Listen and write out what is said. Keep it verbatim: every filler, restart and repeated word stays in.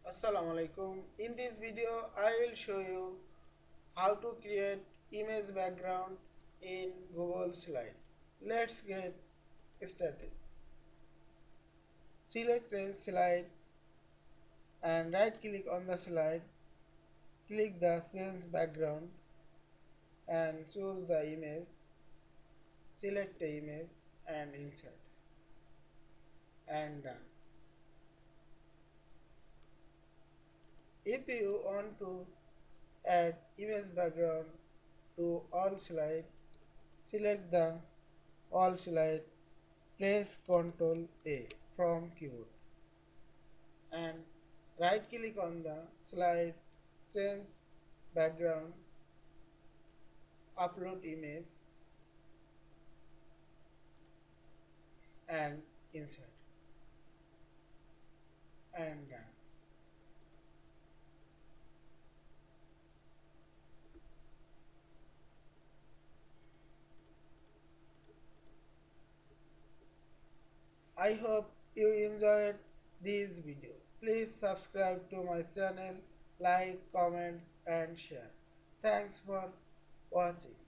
Assalamu Walaikum. In this video I will show you how to create image background in Google Slide. Let's get started. Select a slide and right click on the slide. Click the Change Background and choose the image. Select the image and insert and done. If you want to add image background to all slide, select the all slide, press Ctrl A from keyboard and right click on the slide, change background, upload image and insert and done. I hope you enjoyed this video. Please subscribe to my channel, like, comments and share. Thanks for watching.